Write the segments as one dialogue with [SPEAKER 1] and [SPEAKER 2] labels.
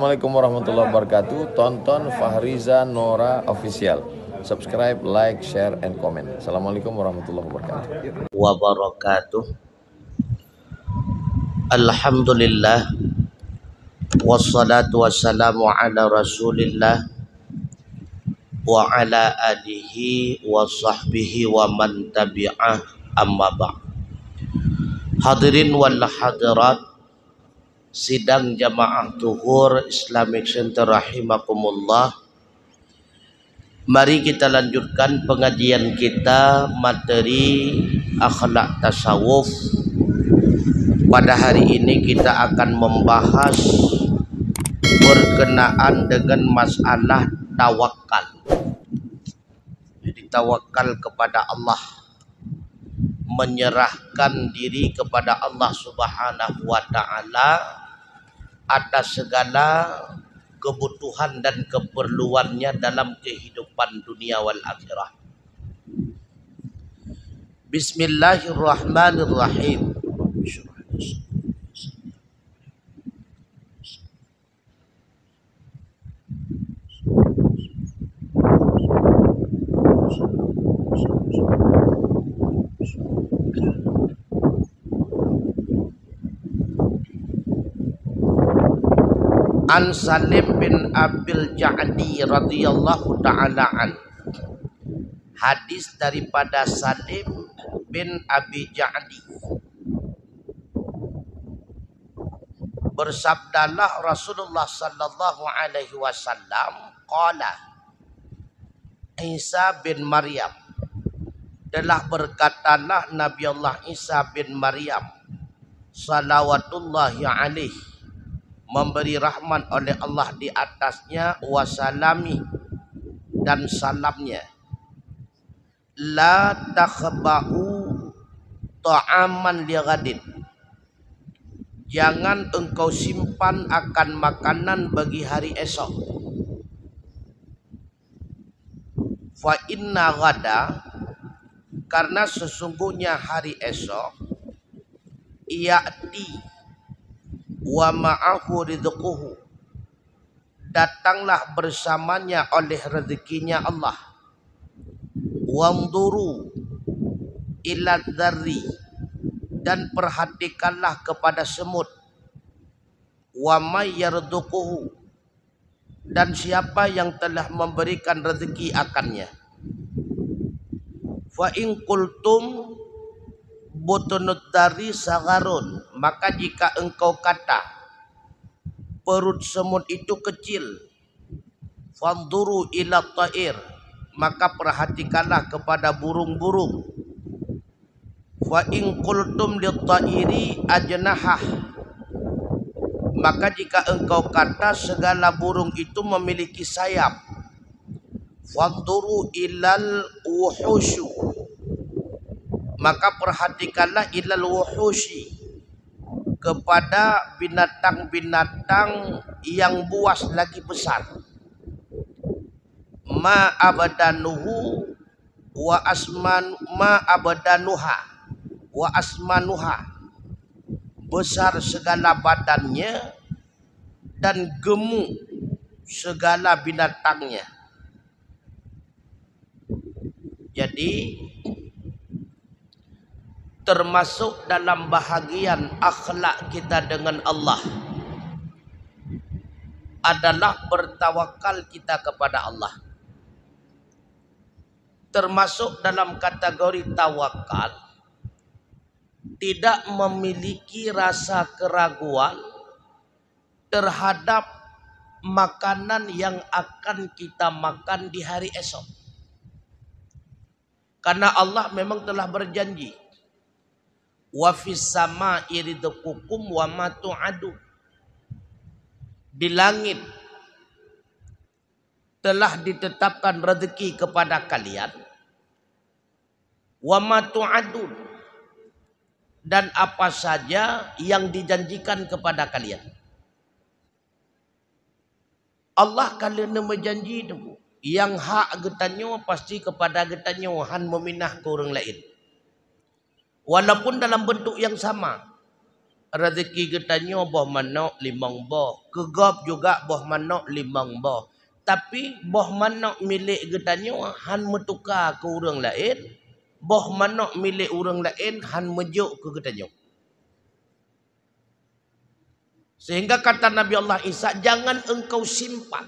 [SPEAKER 1] Assalamualaikum warahmatullahi wabarakatuh. Tonton Fahriza Nora Official. Subscribe, like, share, and comment. Assalamualaikum warahmatullahi
[SPEAKER 2] wabarakatuh. Alhamdulillah wassalatu wassalamu ala Rasulillah wa ala alihi wa sahbihi wa man tabi'ah, amma ba'd. Hadirin wal hadirat sidang jamaah Zuhur Islamic Center rahimakumullah. Mari kita lanjutkan pengajian kita materi akhlak tasawuf. Pada hari ini kita akan membahas berkenaan dengan masalah tawakal. Jadi tawakal kepada Allah, menyerahkan diri kepada Allah Subhanahu wa taala atas segala kebutuhan dan keperluannya dalam kehidupan dunia wal akhirah. Bismillahirrahmanirrahim. An Salim bin Abil Ja'di radhiyallahu ta'ala an. Hadis daripada Salim bin Abi Ja'di. Bersabdalah Rasulullah sallallahu alaihi wasallam, qala Isa bin Maryam, telah berkatalah Nabi Allah Isa bin Maryam salawatullahi alaihi, memberi rahmat oleh Allah di atasnya, wasalami, dan salamnya, la takhba'u ta'aman li ghadin, jangan engkau simpan akan makanan bagi hari esok. Fa inna ghada, karena sesungguhnya hari esok, ya'ti wa ma'ahu rizquhu, datanglah bersamanya oleh rezekinya Allah. Wanduru ila dzarri, dan perhatikanlah kepada semut. Wa may yarzuquhu, dan siapa yang telah memberikan rezeki akannya. Fa in qultum butunud dari sagarun, maka jika engkau kata perut semut itu kecil, fanduru ila ta'ir, maka perhatikanlah kepada burung-burung. Fa in qultum lit ta'iri ajnahah, maka jika engkau kata segala burung itu memiliki sayap, fanduru ilal wuhusyu, maka perhatikanlah ilal wuhushi, kepada binatang-binatang yang buas lagi besar. Ma abadanuhu wa asman, ma abadanuha wa asmanuha, besar segala badannya dan gemuk segala binatangnya. Jadi termasuk dalam bahagian akhlak kita dengan Allah adalah bertawakal kita kepada Allah. Termasuk dalam kategori tawakal tidak memiliki rasa keraguan terhadap makanan yang akan kita makan di hari esok. Karena Allah memang telah berjanji, wa fis sama'i rizqukum wa ma tu'adu, di langit telah ditetapkan rezeki kepada kalian, wa ma tu'adun, dan apa saja yang dijanjikan kepada kalian. Allah kalian menjanji itu yang hak getanyo pasti kepada getanyo, han meminah ke orang lain, walaupun dalam bentuk yang sama. rezeki getanyo boh manok limang boh. Kegop juga boh manok limang boh. Tapi boh manok milik getanyo han metukar ke orang lain. Boh manok milik orang lain han mejuk ke getanyo. Sehingga kata Nabi Allah Isa, jangan engkau simpan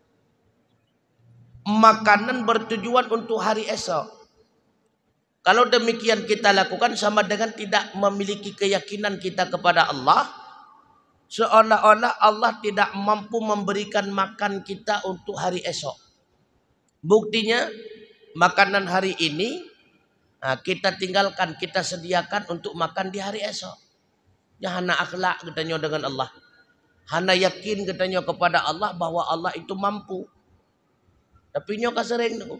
[SPEAKER 2] makanan bertujuan untuk hari esok. Kalau demikian kita lakukan sama dengan tidak memiliki keyakinan kita kepada Allah. Seolah-olah Allah tidak mampu memberikan makan kita untuk hari esok. Buktinya makanan hari ini kita tinggalkan, kita sediakan untuk makan di hari esok. Ya hana akhlak katanya dengan Allah. Hana yakin katanya kepada Allah bahwa Allah itu mampu. Tapi nyo kasering tu.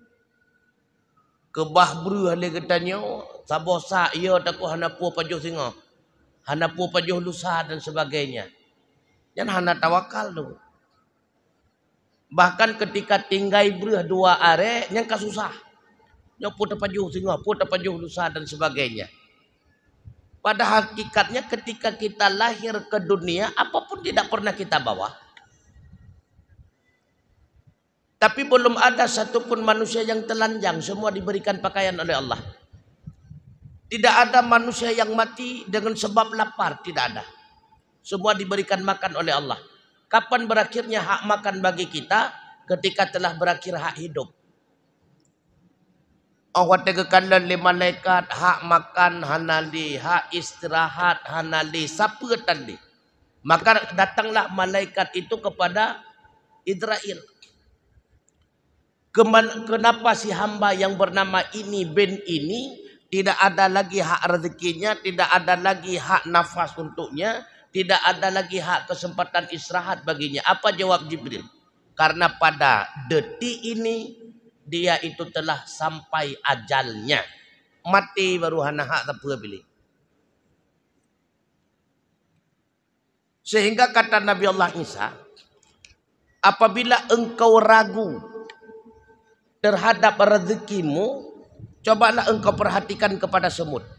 [SPEAKER 2] Kebah bru hale katanya sabosa ia taku hana pu pajuh singa. Hana pu pajuh lusa dan sebagainya. Yan hana tawakal tu. Bahkan ketika tinggai bru dua are yang kasusah. Nyo pu pajuh singa, pu pajuh lusa dan sebagainya. Pada hakikatnya ketika kita lahir ke dunia, apapun tidak pernah kita bawa. Tapi belum ada satupun manusia yang telanjang, semua diberikan pakaian oleh Allah. Tidak ada manusia yang mati dengan sebab lapar, tidak ada. Semua diberikan makan oleh Allah. Kapan berakhirnya hak makan bagi kita? Ketika telah berakhir hak hidup. Awak tegakkan le malaikat hak makan hanali, hak istirahat hanali, siapa tadi? Maka datanglah malaikat itu kepada Israel. Kenapa si hamba yang bernama ini bin ini tidak ada lagi hak rezekinya, tidak ada lagi hak nafas untuknya, tidak ada lagi hak kesempatan istirahat baginya? Apa jawab Jibril? Karena pada detik ini dia itu telah sampai ajalnya. Mati baru hana hak tak pilih. Sehingga kata Nabi Allah Isa, apabila engkau ragu terhadap rezekimu, cobalah engkau perhatikan kepada semut.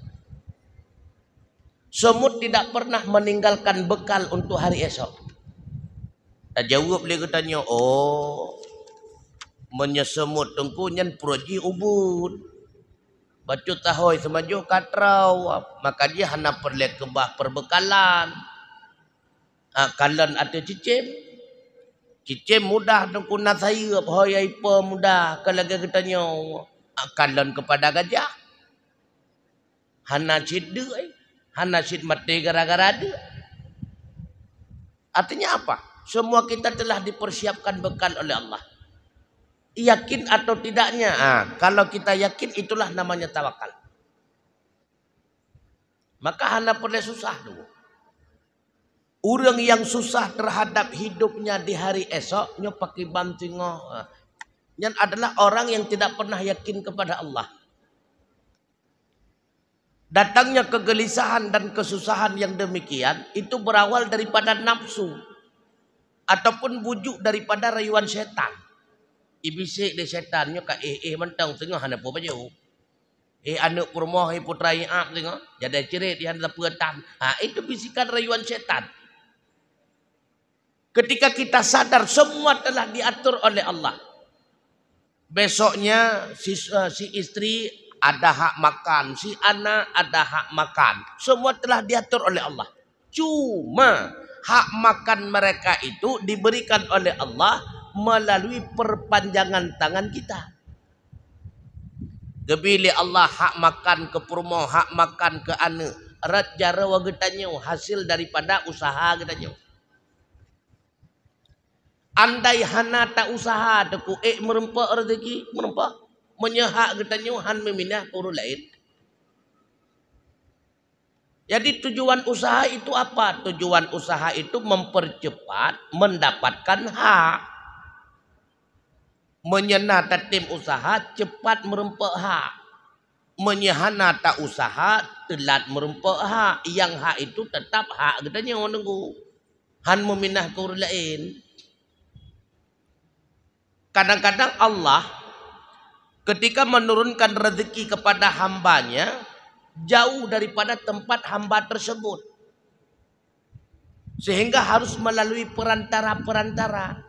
[SPEAKER 2] Semut tidak pernah meninggalkan bekal untuk hari esok. Tak jawab dia katanya, menyesemut tengku nyan proji ubud. Bacu tahoy semaju katrau. Maka dia hana perlek kebah perbekalan. Kalan ada cicim. Cicim mudah tengku nasayup. Hoy aipa mudah. Kalau katanya kalan kepada gajah. Hana cid hana cid mati gara-gara ada. Artinya apa? Semua kita telah dipersiapkan bekal oleh Allah. Yakin atau tidaknya? Kalau kita yakin, itulah namanya tawakal. Maka hana perlu susah dulu. Orang yang susah terhadap hidupnya di hari esok, nyo pakai bantingo. Yang adalah orang yang tidak pernah yakin kepada Allah. Datangnya kegelisahan dan kesusahan yang demikian, itu berawal daripada nafsu. Ataupun bujuk daripada rayuan setan. Ibisik de setan nyo ka mentang tengah hana po baju. Anak rumah putra iap tengah jadi cerit dia hana puatan. Itu bisikan rayuan setan. Ketika kita sadar semua telah diatur oleh Allah. Besoknya si istri ada hak makan, si anak ada hak makan. Semua telah diatur oleh Allah. Cuma hak makan mereka itu diberikan oleh Allah melalui perpanjangan tangan kita. Gebili Allah hak makan ke perumah, hak makan ke anak. Rat jara wagetanyo hasil daripada usaha getanyo. Andai hana tak usaha teku merempak rezeki, merempak menyahak getanyo han meminah kuru lain. Jadi tujuan usaha itu apa? Tujuan usaha itu mempercepat mendapatkan hak. Menyena tim usaha cepat merempak hak. Menyahana tak usaha telat merempak hak. Yang hak itu tetap hak katanya orang nunggu. Han meminah ke orang lain. Kadang-kadang Allah ketika menurunkan rezeki kepada hambanya jauh daripada tempat hamba tersebut. Sehingga harus melalui perantara-perantara.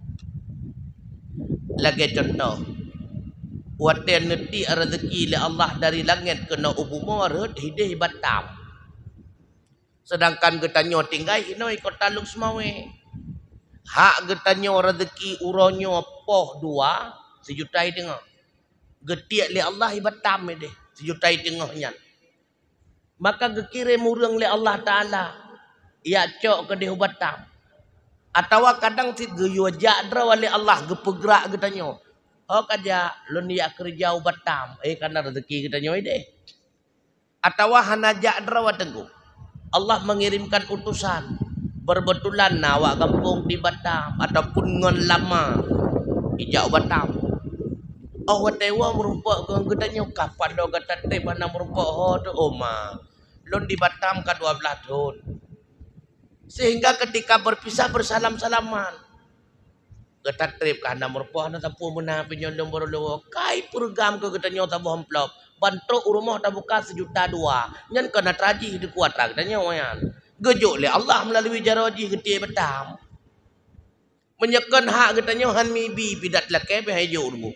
[SPEAKER 2] Lagi contoh, wate neti rezeki le Allah dari langit kena ubumor hidih Batam. Sedangkan getanyo tinggal hinoi kota Luk Semawe. Hak getanyo rezeki uronyo poh 2 sejutai tengah. Getiak le Allah Batam deh sejutai tengahnya. Maka gekirim urang le Allah Taala. Ya cok ke dehu Batam. Atau kadang si geyu jadra wali Allah gepegrak getanyo. Oh kaja lun ya kerja Batam. Karena rezeki getanyo ide. Atau hana jadra watengku. Allah mengirimkan utusan. Berbetulan nawak kampung di Batam. Ataupun ngon lama. Ijak Batam. Oh watewa merupak ke getanyo. Kapan do gata te mana merupak ho do oma. Lun di Batam ke 12 tahun. Sehingga ketika berpisah bersalam-salaman. Gata trip karena merupak na tapu mena penyolong berolo. Kai program ke getanyo tabu amplop. Bantu rumah tabuka 1,2 juta. Nyan kena traji di kuat lah getanyo yan. Gejuk le Allah melalui jaraji gede Batam. Menyekan hak getanyo han mibi bidat lake behayo dulu.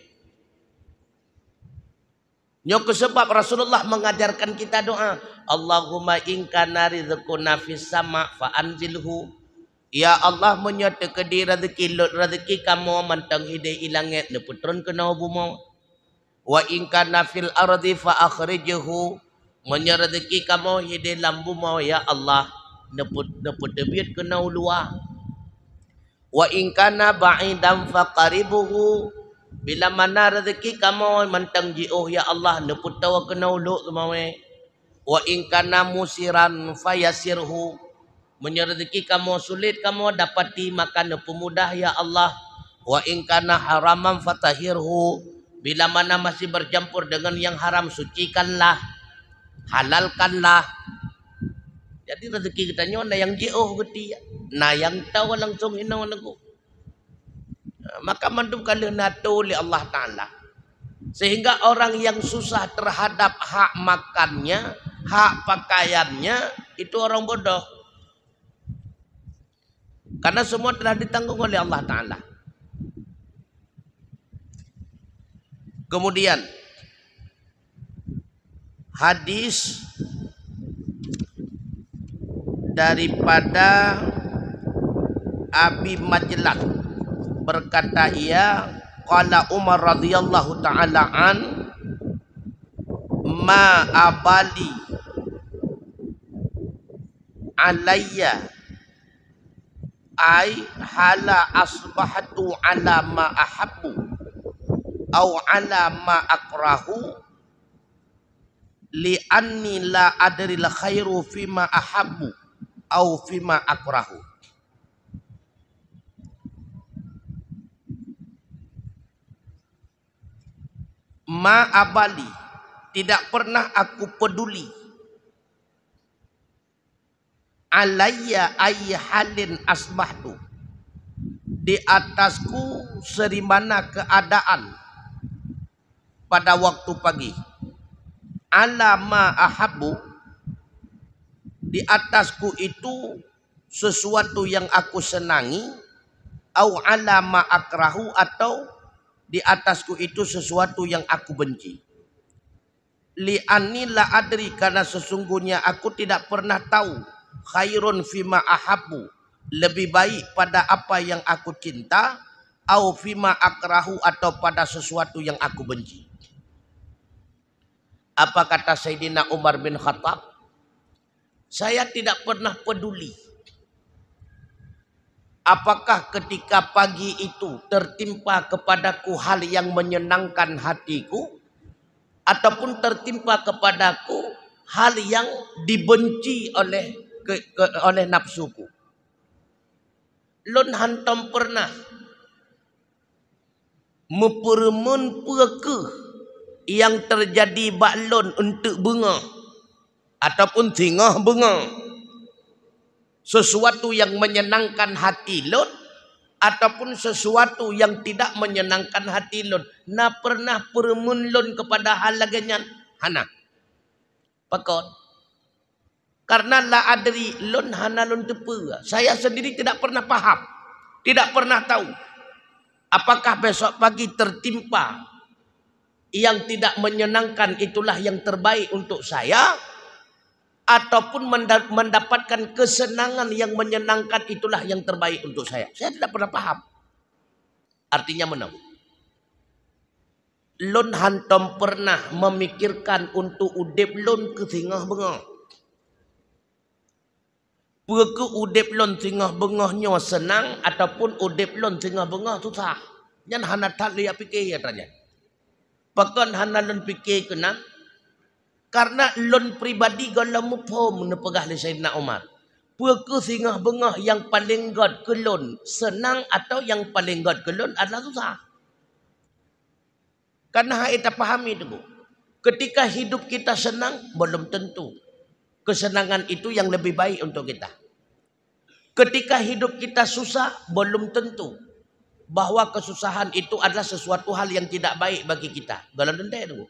[SPEAKER 2] Nyok sebab Rasulullah mengajarkan kita doa. Allahumma in kana rizquna fis sama fa anzilhu. Ya Allah menyata kedi rezeki kamu mantang hidai ilangit ne putron kena bumi. Wa in kana fil ardi fa akhrijhu. Menya rezeki kamu hidai lambu mau ya Allah ne put debit kena luar. Wa in kana ba'idan fa qaribuhu. Bila mana rezeki kamu mantang jauh ya Allah neput tawa kena uluk semawe. Wa in kana musiran fayasirhu. Menyang rezeki kamu sulit kamu dapati makan pemudah ya Allah. Wa in kana haraman fatahirhu. Bila mana masih bercampur dengan yang haram sucikanlah. Halalkanlah. Jadi rezeki kita nyonya yang jauh geti. Nah yang tahu langsung hina lagu. Maka mandum kali nato oleh Allah Ta'ala. Sehingga orang yang susah terhadap hak makannya, hak pakaiannya, itu orang bodoh. Karena semua telah ditanggung oleh Allah Ta'ala. Kemudian, hadis daripada Abi Majlan. Berkata ia, qala Umar radhiyallahu taala an, ma abali alayya ay hala asbahatu ala ma ahabbu au ala ma akrahu li anni la adri la khairu fima ahabbu au fima akrahu. Ma abali, tidak pernah aku peduli. Alayya ayy halin asbahtu, di atasku serimana keadaan pada waktu pagi. Ala ma ahabbu, di atasku itu sesuatu yang aku senangi. Au ala ma akrahu, atau di atasku itu sesuatu yang aku benci. Li'anni la adri, karena sesungguhnya aku tidak pernah tahu. Khairun fima ahabbu, lebih baik pada apa yang aku cinta. Au fima akrahu, atau pada sesuatu yang aku benci. Apa kata Sayyidina Umar bin Khattab? Saya tidak pernah peduli. Apakah ketika pagi itu tertimpa kepadaku hal yang menyenangkan hatiku, ataupun tertimpa kepadaku hal yang dibenci oleh nafsuku. Lun hantam pernah mempermen peke yang terjadi baklon untuk bunga ataupun tingah bunga. Sesuatu yang menyenangkan hati lon ataupun sesuatu yang tidak menyenangkan hati lon. Na pernah permun lon kepada hal laganyan hana. Pakon. Karena la adri lun hanalun tepe. Saya sendiri tidak pernah paham, tidak pernah tahu apakah besok pagi tertimpa yang tidak menyenangkan itulah yang terbaik untuk saya, ataupun mendapatkan kesenangan yang menyenangkan itulah yang terbaik untuk saya. Saya tidak pernah paham. Artinya menang. Lun hantom pernah memikirkan untuk udip lun ke tengah bengah. Ke udip lun tengah bengahnya senang ataupun udip lun tengah bengah susah. Yang hana tak lihat fikir katanya. Bahkan hana lun fikir kena. Karena lun pribadi kalau mupom nepegah li Sayyidina Umar. Ke tengah bengah yang paling god ke lun senang atau yang paling god ke lun adalah susah. Karena kita pahami itu. Ketika hidup kita senang belum tentu kesenangan itu yang lebih baik untuk kita. Ketika hidup kita susah, belum tentu bahwa kesusahan itu adalah sesuatu hal yang tidak baik bagi kita. Belum tentu itu.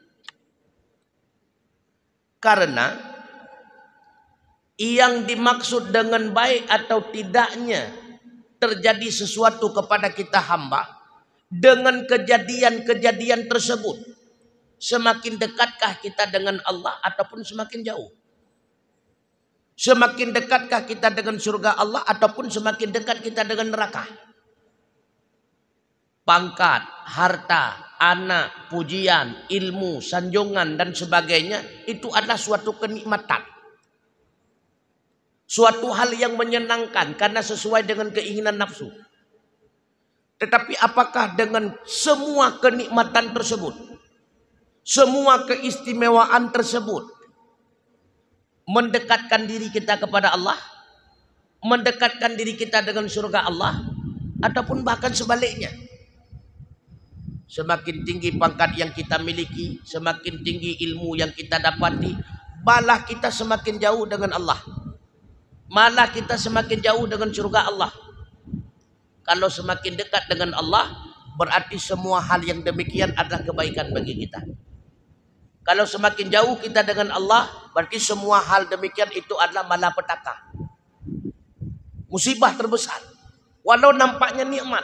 [SPEAKER 2] Karena yang dimaksud dengan baik atau tidaknya terjadi sesuatu kepada kita hamba dengan kejadian-kejadian tersebut, semakin dekatkah kita dengan Allah ataupun semakin jauh? Semakin dekatkah kita dengan surga Allah ataupun semakin dekat kita dengan neraka? Pangkat, harta, anak, pujian, ilmu, sanjungan dan sebagainya itu adalah suatu kenikmatan. Suatu hal yang menyenangkan karena sesuai dengan keinginan nafsu. Tetapi apakah dengan semua kenikmatan tersebut, semua keistimewaan tersebut mendekatkan diri kita kepada Allah, mendekatkan diri kita dengan surga Allah, ataupun bahkan sebaliknya? Semakin tinggi pangkat yang kita miliki, semakin tinggi ilmu yang kita dapati, malah kita semakin jauh dengan Allah. Malah kita semakin jauh dengan surga Allah. Kalau semakin dekat dengan Allah, berarti semua hal yang demikian adalah kebaikan bagi kita. Kalau semakin jauh kita dengan Allah, berarti semua hal demikian itu adalah malapetaka. Musibah terbesar. Walau nampaknya nikmat.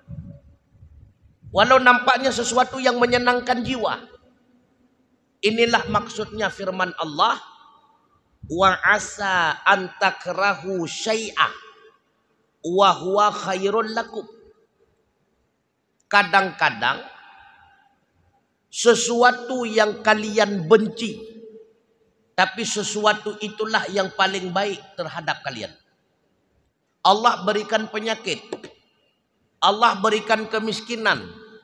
[SPEAKER 2] Walau nampaknya sesuatu yang menyenangkan jiwa. Inilah maksudnya firman Allah. Wa asa antakrahu syai'ah wa huwa khairul lakum. Kadang-kadang sesuatu yang kalian benci, tapi sesuatu itulah yang paling baik terhadap kalian. Allah berikan penyakit, Allah berikan kemiskinan,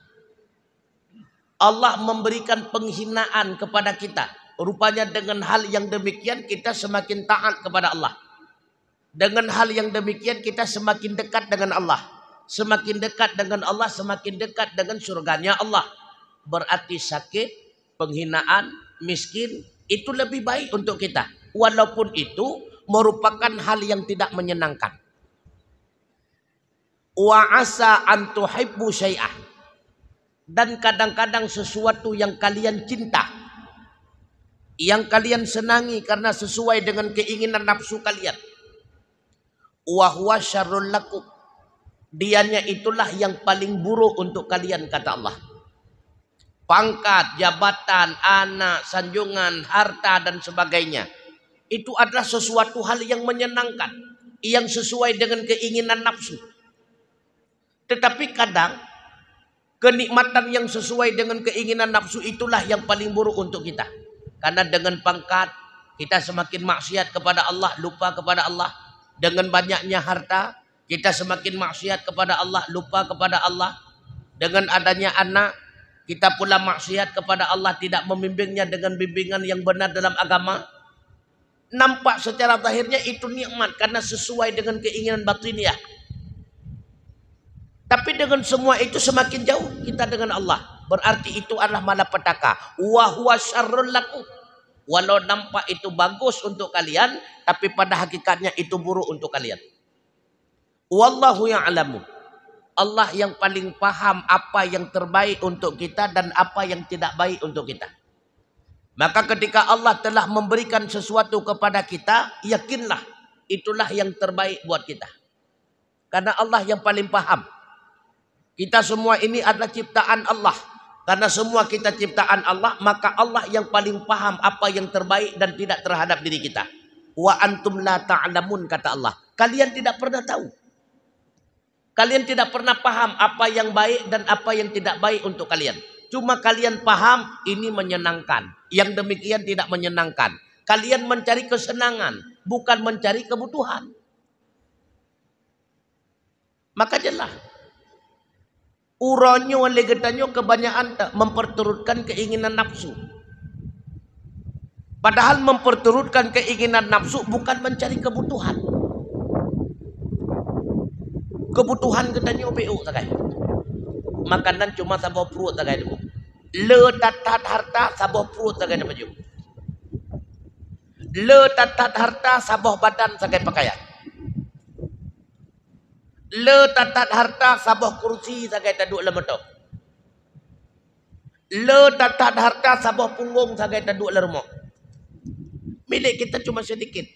[SPEAKER 2] Allah memberikan penghinaan kepada kita. Rupanya dengan hal yang demikian kita semakin taat kepada Allah. Dengan hal yang demikian kita semakin dekat dengan Allah. Semakin dekat dengan Allah, semakin dekat dengan surganya Allah. Berarti sakit, penghinaan, miskin itu lebih baik untuk kita. Walaupun itu merupakan hal yang tidak menyenangkan. Wa asa an tuhibbu syai'ah. Dan kadang-kadang sesuatu yang kalian cinta, yang kalian senangi karena sesuai dengan keinginan nafsu kalian. Wa huwa syarrul lakum. Dianya itulah yang paling buruk untuk kalian, kata Allah. Pangkat, jabatan, anak, sanjungan, harta dan sebagainya. Itu adalah sesuatu hal yang menyenangkan, yang sesuai dengan keinginan nafsu. Tetapi kadang kenikmatan yang sesuai dengan keinginan nafsu itulah yang paling buruk untuk kita. Karena dengan pangkat kita semakin maksiat kepada Allah, lupa kepada Allah. Dengan banyaknya harta kita semakin maksiat kepada Allah, lupa kepada Allah. Dengan adanya anak kita pula maksiat kepada Allah, tidak membimbingnya dengan bimbingan yang benar dalam agama. Nampak secara zahirnya itu nikmat karena sesuai dengan keinginan batiniah. Tapi dengan semua itu semakin jauh kita dengan Allah. Berarti itu adalah malapetaka. Wa huwa syarrul lakum. Walau nampak itu bagus untuk kalian, tapi pada hakikatnya itu buruk untuk kalian. Wallahu ya'lamu. Allah yang paling paham apa yang terbaik untuk kita dan apa yang tidak baik untuk kita. Maka ketika Allah telah memberikan sesuatu kepada kita, yakinlah itulah yang terbaik buat kita. Karena Allah yang paling paham. Kita semua ini adalah ciptaan Allah. Karena semua kita ciptaan Allah, maka Allah yang paling paham apa yang terbaik dan tidak terhadap diri kita. Wa antum la ta'lamun, kata Allah. Kalian tidak pernah tahu. Kalian tidak pernah paham apa yang baik dan apa yang tidak baik untuk kalian. Cuma kalian paham ini menyenangkan. Yang demikian tidak menyenangkan. Kalian mencari kesenangan, bukan mencari kebutuhan. Maka jelas. Uronyo legetanyo kebanyakan tak memperturutkan keinginan nafsu. Padahal memperturutkan keinginan nafsu bukan mencari kebutuhan. Kebutuhan ketanyo BU sakai. Makanan cuma sabah perut sakai tu. Le tatat harta sabah perut sakai dapat ju. Le tatat harta sabah badan sakai pakaian. Le tatat harta sabah kursi sagai taduk lemetok. Le tatat harta sabah punggung sagai taduk lermok. Milik kita cuma sedikit.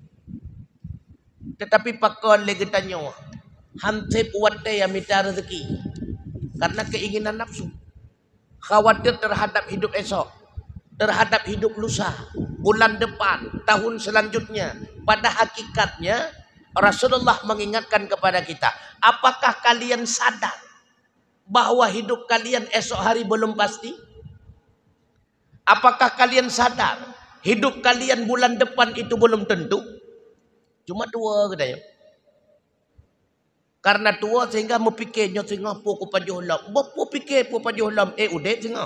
[SPEAKER 2] Tetapi pakon lagi tanyo. Hansip wate yang minta rezeki. Karena keinginan nafsu. Khawatir terhadap hidup esok. Terhadap hidup lusa. Bulan depan. Tahun selanjutnya. Pada hakikatnya. Rasulullah mengingatkan kepada kita. Apakah kalian sadar. Bahwa hidup kalian esok hari belum pasti? Apakah kalian sadar. Hidup kalian bulan depan itu belum tentu? Cuma dua katanya. Karena tua sehingga memikirnya sehingga pokok pajuhlam. Bapak pikir pokok pajuhlam. Udah sehingga.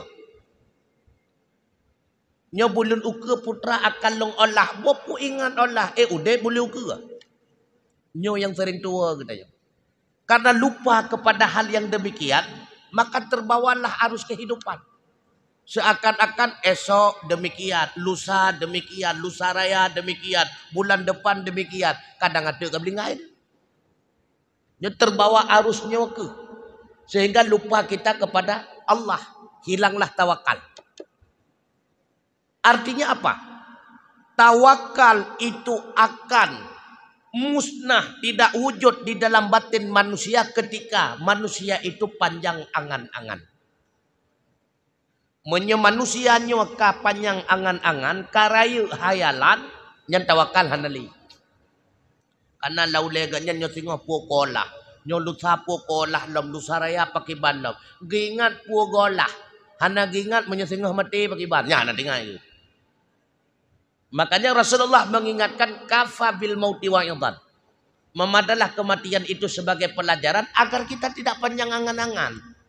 [SPEAKER 2] Nya bulan uka putra akan long olah. Bapak ingat olah. Udah boleh uka. Nya yang sering tua katanya. Karena lupa kepada hal yang demikian. Maka terbawalah arus kehidupan. Seakan-akan esok demikian. Lusa demikian. Lusa raya demikian. Bulan depan demikian. Kadang ada kebelingan. Dia terbawa arusnya ke. Sehingga lupa kita kepada Allah. Hilanglah tawakal. Artinya apa? Tawakal itu akan musnah. Tidak wujud di dalam batin manusia ketika manusia itu panjang angan-angan. Manusianya ka panjang angan-angan. Karayu hayalan. Yang tawakal hanali. Karena lauleganya nyo singo po kolah. Nyo lusa po kolah lam lusa raya pakiban lam. Gingat po golah. Hana gingat menyo mati pakiban. Ya nanti ngai. Makanya Rasulullah mengingatkan kafa bil mauti wa'idan. Memadalah kematian itu sebagai pelajaran agar kita tidak panjang angan-angan.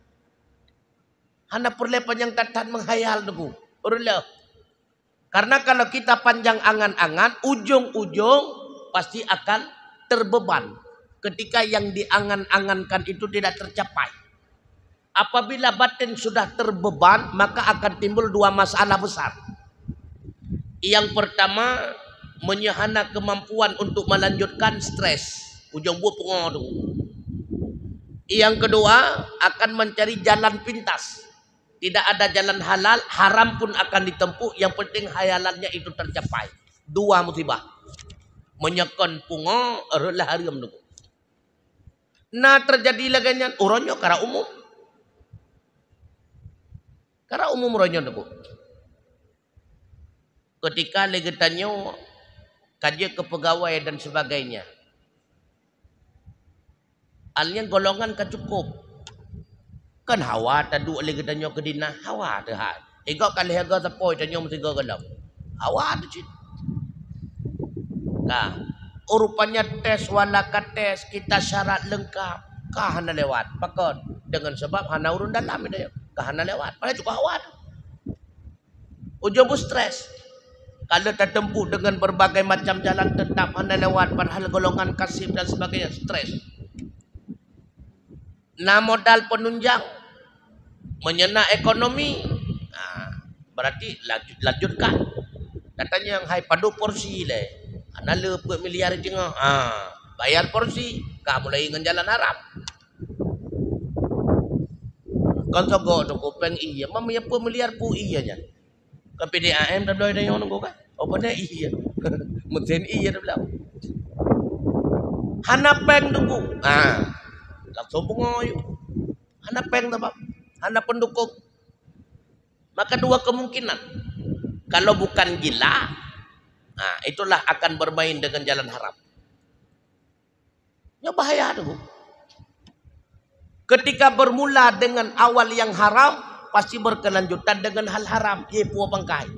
[SPEAKER 2] Hana perle panjang tatan menghayal duku. Urle. Karena kalau kita panjang angan-angan, ujung-ujung pasti akan terbeban ketika yang diangan-angankan itu tidak tercapai. Apabila batin sudah terbeban, maka akan timbul dua masalah besar. Yang pertama, menyehana kemampuan untuk melanjutkan stres. Ujung buah pengodo. Yang kedua, akan mencari jalan pintas. Tidak ada jalan halal, haram pun akan ditempuh. Yang penting hayalannya itu tercapai. Dua musibah. Menyekon pungo adalah hari yang menunggu. Nah terjadi lagi uronyo kara umum. Kara umum uronyo menunggu. Ketika legetanyo kaji kepegawai dan sebagainya. Alnya golongan kecukup. Kan hawa tadu legetanyo kedina hawa tehat. Ego kali harga sepoi tanyo mesti galam. Hawa tu cit. Nah, rupanya tes walaka tes kita syarat lengkap. Kahana lewat. Pakon. Dengan sebab hana urun dalam itu. Kahana lewat. Padahal juga awal. Ujung stres. Kalau tertempuh dengan berbagai macam jalan tetap hana lewat. Padahal golongan kasih dan sebagainya. Stres. Nah modal penunjang. Menyena ekonomi. Nah, berarti lanjutkan. Katanya yang hai padu porsi le. Nala per miliar jengah. Bayar porsi. Kau mulai dengan jalan Arab. Kan sogok tu kupeng iya. Mama ya per miliar pu iya nya. Ke PDAM dah belah dah yang nunggu kan. Apa dah iya. Mesin iya dah belah. Hana peng nunggu. Langsung bungoy. Hana peng dah bab. Hana pendukung. Maka dua kemungkinan. Kalau bukan gila, itulah akan bermain dengan jalan haram. Ya bahaya tu. Ketika bermula dengan awal yang haram, pasti berkelanjutan dengan hal haram. Ye puas pangkai.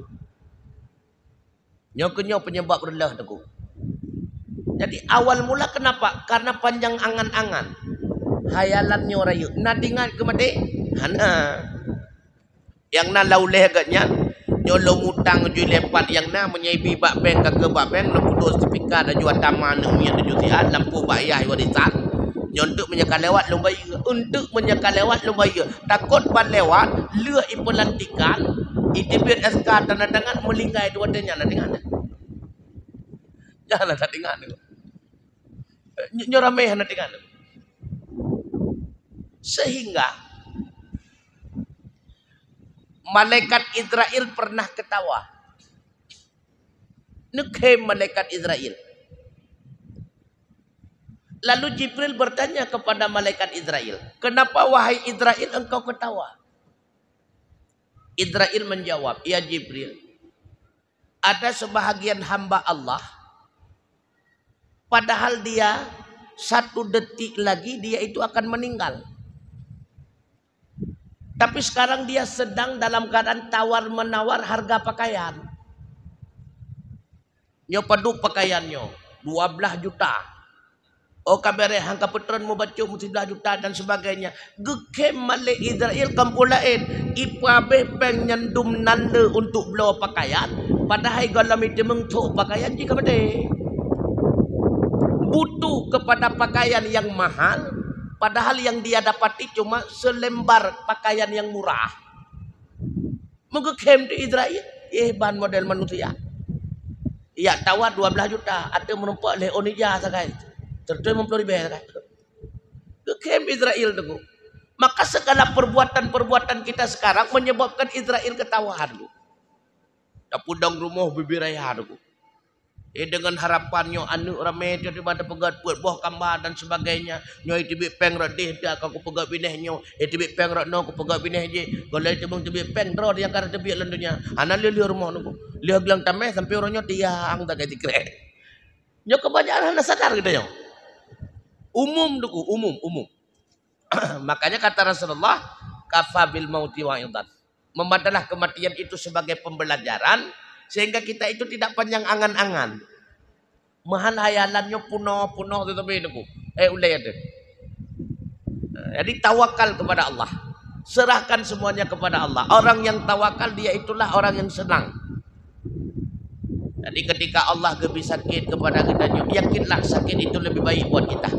[SPEAKER 2] Nyokenyo penyebab relah tu. Jadi awal mula kenapa? Karena panjang angan-angan. Hayalannya orang yuk. Nak dengar ke mati? Hana. Yang na lauleh agaknya. Nyolo mutang ju lepat yang na menyaibi bak beng ke bak beng lampu dos tipika da jual taman umia da jusian lampu bayah warisan nyontuk menyekat lewat lumbaya untuk menyekat lewat lumbaya takut pan lewat leuh ipelantikan itibit SK tanda tangan melingkai dua tanya na dengan jangan tak dengan nyorameh na dengan sehingga malaikat Israel pernah ketawa. Nukhem malaikat Israel. Lalu Jibril bertanya kepada malaikat Israel, kenapa wahai Israel engkau ketawa? Israel menjawab, ya Jibril, ada sebahagian hamba Allah, padahal dia 1 detik lagi dia itu akan meninggal. Tapi sekarang dia sedang dalam keadaan tawar-menawar harga pakaian. Nyo padu pakaiannya 12 juta. Oh kabere hangka petron mau baca 11 juta dan sebagainya. Gekem malik Israel kampung lain. Ipabe peng nyandum nanda untuk bela pakaian. Padahal galam itu mengtuk pakaian jika bade. Butuh kepada pakaian yang mahal. Padahal yang dia dapati cuma selembar pakaian yang murah. Menggekem di Israel. Ban model manusia. Ya tawar 12 juta. Ada menumpak Leonija sakai. Tertuai mempelori sakai. Gekem Israel tu. Maka segala perbuatan-perbuatan kita sekarang menyebabkan Israel ketawahan. Tapudang rumah bibiraya tu. Dengan harapannya anu ramai dia pada pegat buat buah kambar dan sebagainya. Nyo itibik peng radih dia aku pegat binehnya. Itibik peng radno aku pegat bineh je. Kalau itibung tibik peng draw dia kar tibik lendunya. Ana liu rumah nu. Liu bilang tameh sampai orangnya tiang tak gaji krek. Nyo kebanyakan anda sadar gitu nyo. Umum duku, umum. Makanya kata Rasulullah, kafabil mauti wa'idan. Memadalah kematian itu sebagai pembelajaran sehingga kita itu tidak panjang angan-angan. Mahan hayalannya puno tetapi itu. Ulai ada. Jadi tawakal kepada Allah. Serahkan semuanya kepada Allah. Orang yang tawakal dia itulah orang yang senang. Jadi ketika Allah gebi sakit kepada kita, yakinlah sakit itu lebih baik buat kita.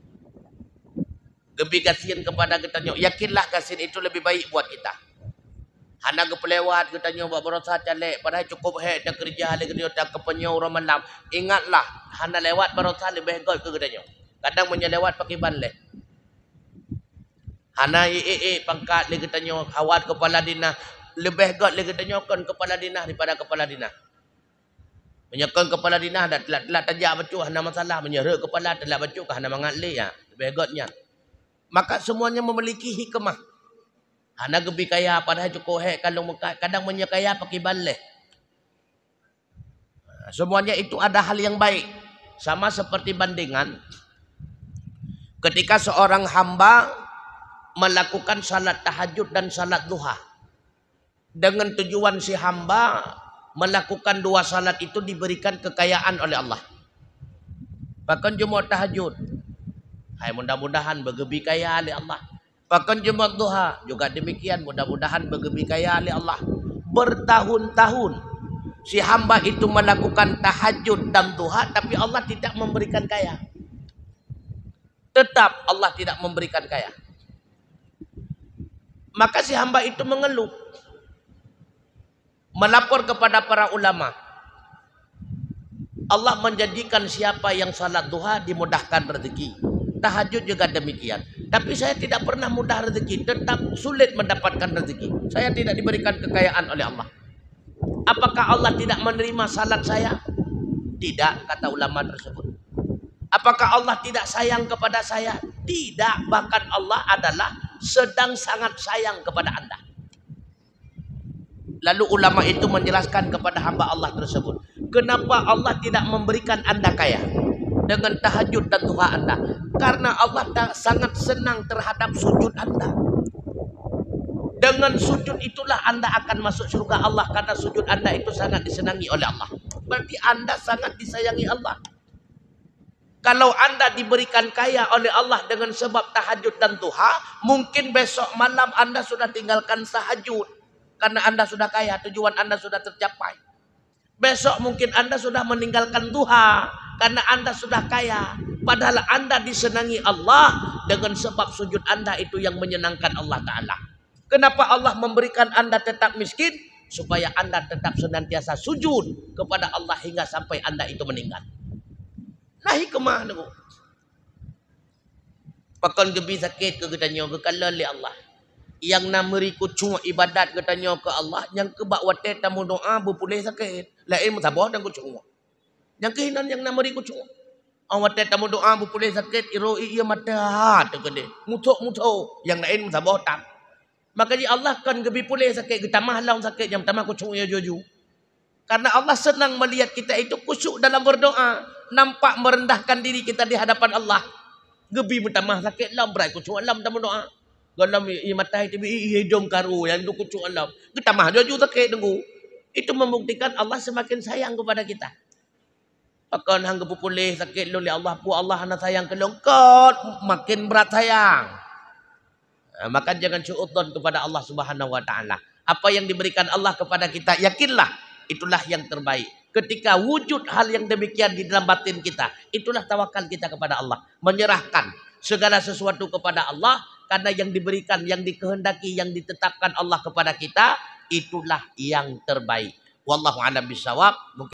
[SPEAKER 2] Gebi kasihan kepada kita, yakinlah kasihan itu lebih baik buat kita. Hana kepelewat kita nyoba berusaha calek padahal cukup dah kerja hari kerja tak kepenyau orang malam. Ingatlah hana lewat berusaha lebih god ke kita. Kadang menyelewat pakai ban leh. Hana pangkat le kita nyo awat kepala dinah lebih god le kita nyo kon kepala dinah daripada kepala dinah. Menyekon kepala dinah dah telah tajak bacu hana masalah menyerah kepala telah bacu hana mangat le ya lebih godnya. Maka semuanya memiliki hikmah. Hana gebi kaya padahal cukup kalau kadang menyekaya pakai baleh. Semuanya itu ada hal yang baik. Sama seperti bandingan. Ketika seorang hamba melakukan salat tahajud dan salat duha. Dengan tujuan si hamba melakukan 2 salat itu diberikan kekayaan oleh Allah. Bahkan Jumat tahajud. Hai mudah-mudahan bergebi kaya oleh Allah. Bahkan Jumat duha juga demikian, mudah-mudahan bergebi kaya oleh Allah. Bertahun-tahun si hamba itu melakukan tahajud dan duha, tapi Allah tidak memberikan kaya. Tetap Allah tidak memberikan kaya. Maka si hamba itu mengeluh, melapor kepada para ulama. Allah menjadikan siapa yang salat duha dimudahkan rezeki. Tahajud juga demikian. Tapi saya tidak pernah mudah rezeki. Tetap sulit mendapatkan rezeki. Saya tidak diberikan kekayaan oleh Allah. Apakah Allah tidak menerima salat saya? Tidak, kata ulama tersebut. Apakah Allah tidak sayang kepada saya? Tidak, bahkan Allah adalah sedang sangat sayang kepada Anda. Lalu ulama itu menjelaskan kepada hamba Allah tersebut, kenapa Allah tidak memberikan Anda kaya dengan tahajud dan duha Anda? Karena Allah sangat senang terhadap sujud Anda. Dengan sujud itulah Anda akan masuk surga Allah, karena sujud Anda itu sangat disenangi oleh Allah. Berarti Anda sangat disayangi Allah. Kalau Anda diberikan kaya oleh Allah dengan sebab tahajud dan duha, mungkin besok malam Anda sudah tinggalkan tahajud karena Anda sudah kaya, tujuan Anda sudah tercapai. Besok mungkin Anda sudah meninggalkan duha karena Anda sudah kaya. Padahal Anda disenangi Allah dengan sebab sujud Anda itu yang menyenangkan Allah Ta'ala. Kenapa Allah memberikan Anda tetap miskin? Supaya Anda tetap senantiasa sujud kepada Allah hingga sampai Anda itu meninggal. Nahi kemana bu? Pakan gebi sakit ke katanya ke kalau oleh Allah. Yang nameri ku cuma ibadat katanya ke Allah, yang ke bak wate tamu doa berpulih sakit. Lain mutabah dan ku cuma. Yang kehinan yang nameri ku cuma. Awat tamu doa berpulih sakit iroi ia mata tu kene. Mutuk yang lain mutabah tak. Makanya Allah kan gebi pulih sakit, kita mahlau sakit yang pertama ku cuma ya jojo. Karena Allah senang melihat kita itu khusyuk dalam berdoa. Nampak merendahkan diri kita di hadapan Allah. Gebi minta maaf sakit lam berai kucu alam tamu doa. Galam i matai tibi hidung karu yang du kucu alam. Kita mah jojo sakit tunggu. Itu membuktikan Allah semakin sayang kepada kita. Akan hang pulih sakit oleh Allah pu Allah ana sayang ke lengkot makin berat sayang. Maka jangan suudzon kepada Allah Subhanahu wa taala. Apa yang diberikan Allah kepada kita, yakinlah itulah yang terbaik. Ketika wujud hal yang demikian di dalam batin kita, itulah tawakal kita kepada Allah. Menyerahkan segala sesuatu kepada Allah, karena yang diberikan, yang dikehendaki, yang ditetapkan Allah kepada kita, itulah yang terbaik. Wallahu a'lam bishawab.